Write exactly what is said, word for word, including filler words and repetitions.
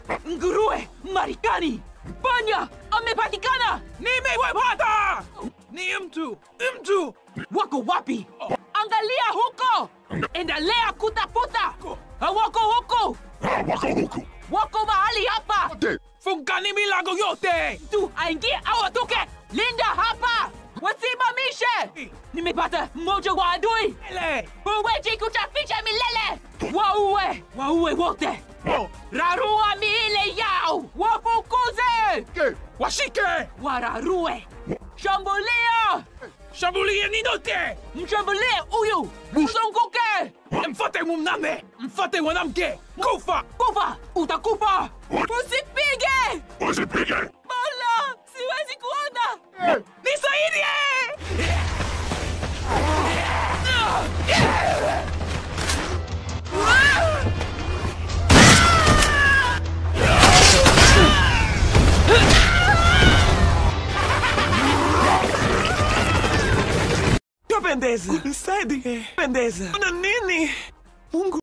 Nguruwe Marekani. Panya amepatikana. Nimewapata. Ni mtu. Mtu. Wako wapi? Angalia huko. Endelea kutafuta. Hawako huko. Wako huku. Wako mahali hapa. Fungani milango yote. Tu aingie au atoke. Linda hapa. Wasimamishe. Nimepata mmoja wa adui. Huwezi kuchaficha milele. Waue. Waue wote. Rarua miili yao. Wafukuze. Washike. Wararue. Shambulia. Shambulia ni note. Mshambulie huyu. Mzunguke. Mfate mumname. Mfate mwanamke. Kufa. Kufa. Utakufa. Usipige. Usipige. Bala. Siwezi kuona. Nisaidie. Pendeza, nisaidie. Pendeza, una nini? Mungu.